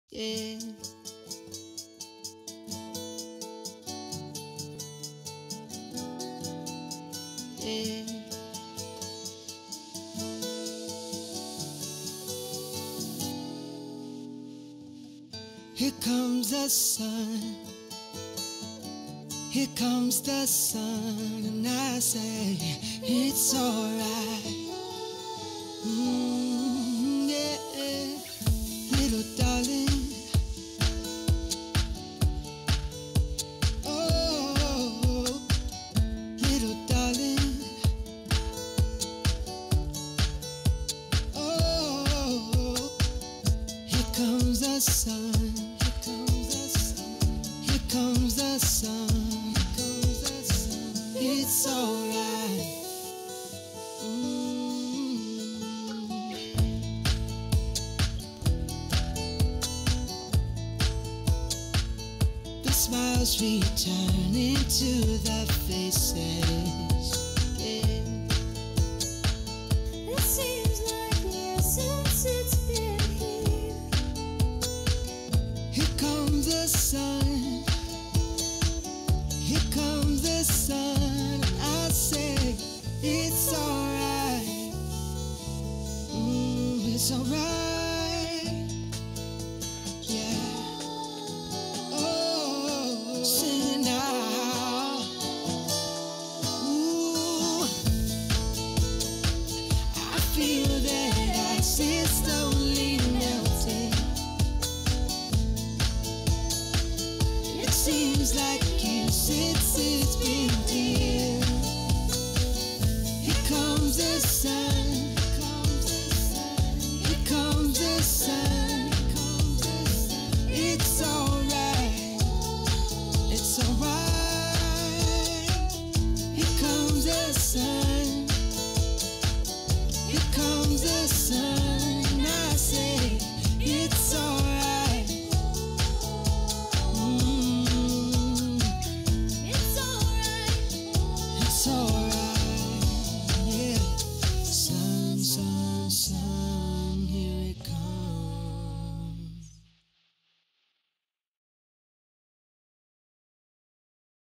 Yeah. Yeah. Here comes the sun. Here comes the sun, and I say it's alright. Yeah, little darling. Oh, little darling. Oh, here comes the sun. Here comes the sun. Here comes the sun. It's alright. The smiles return into the faces.